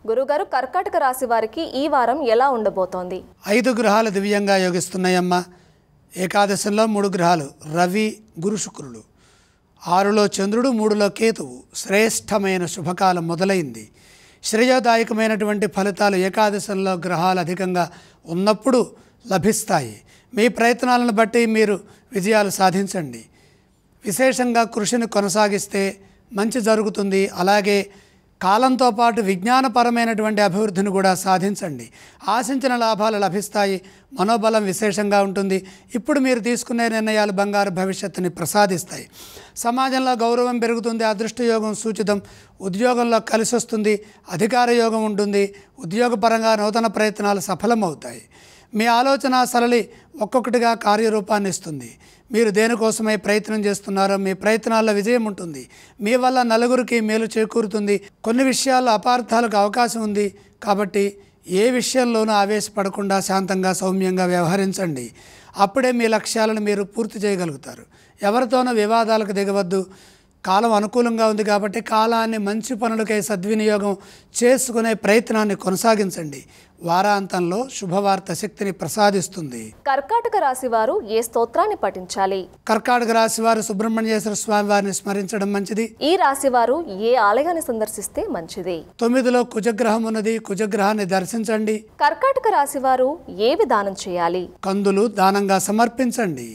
గురుగారు, కర్కాటక రాశి వారికి ఈ వారం ఎలా ఉండబోతోంది? 5 గ్రహాలు దివ్యంగా యోగిస్తున్నాయమ్మా. ఏకాదశంలో 3 గ్రహాలు రవి, గురు, శుక్రులు. 6లో చంద్రుడు, 3లో కేతువు. శ్రేష్టమైన శుభకాలం మొదలైంది. శ్రేయోదాయకమైనటువంటి ఫలితాలు ఏకాదశంలో గ్రహాలు అధికంగా ఉన్నప్పుడు లభిస్తాయి. మీ ప్రయత్నాలను బట్టి మీరు విజయాలు సాధించండి. విశేషంగా కృషిని కొనసాగిస్తే మంచి జరుగుతుంది. అలాగే కాలంతో పాటు విజ్ఞానపరమైనటువంటి అభివృద్ధిని కూడా సాధించండి. ఆశించిన లాభాలు లభిస్తాయి. మనోబలం విశేషంగా ఉంటుంది. ఇప్పుడు మీరు తీసుకునే నిర్ణయాలు బంగారు భవిష్యత్తుని ప్రసాదిస్తాయి. సమాజంలో గౌరవం పెరుగుతుంది. అదృష్టయోగం సూచితం. ఉద్యోగంలో కలిసి వస్తుంది. అధికార యోగం ఉంటుంది. ఉద్యోగపరంగా నూతన ప్రయత్నాలు సఫలమవుతాయి. మీ ఆలోచన సరళి ఒక్కొక్కటిగా కార్యరూపాన్ని ఇస్తుంది. మీరు దేనికోసమై ప్రయత్నం చేస్తున్నారో మీ ప్రయత్నాల్లో విజయం ఉంటుంది. మీ వల్ల నలుగురికి మేలు చేకూరుతుంది. కొన్ని విషయాల్లో అపార్థాలకు అవకాశం ఉంది. కాబట్టి ఏ విషయంలోనూ ఆవేశపడకుండా శాంతంగా సౌమ్యంగా వ్యవహరించండి. అప్పుడే మీ లక్ష్యాలను మీరు పూర్తి చేయగలుగుతారు. ఎవరితోనూ వివాదాలకు దిగవద్దు. కాలం అనుకూలంగా ఉంది కాబట్టి కాలాన్ని మంచి పనులకై సద్వినియోగం చేసుకునే ప్రయత్నాన్ని కొనసాగించండి. వారాంతంలో శుభవార్త శక్తిని ప్రసాదిస్తుంది. కర్కాటక రాశి వారు ఏ స్తోత్రాన్ని పఠించాలి? కర్కాటక రాశి వారు సుబ్రహ్మణ్యేశ్వర స్వామి వారిని స్మరించడం మంచిది. ఈ రాశి వారు ఏ ఆలయాన్ని సందర్శిస్తే మంచిది? 9లో కుజగ్రహం ఉన్నది. కుజగ్రహాన్ని దర్శించండి. కర్కాటక రాశి వారు ఏవి దానం చేయాలి? కందులు దానంగా సమర్పించండి.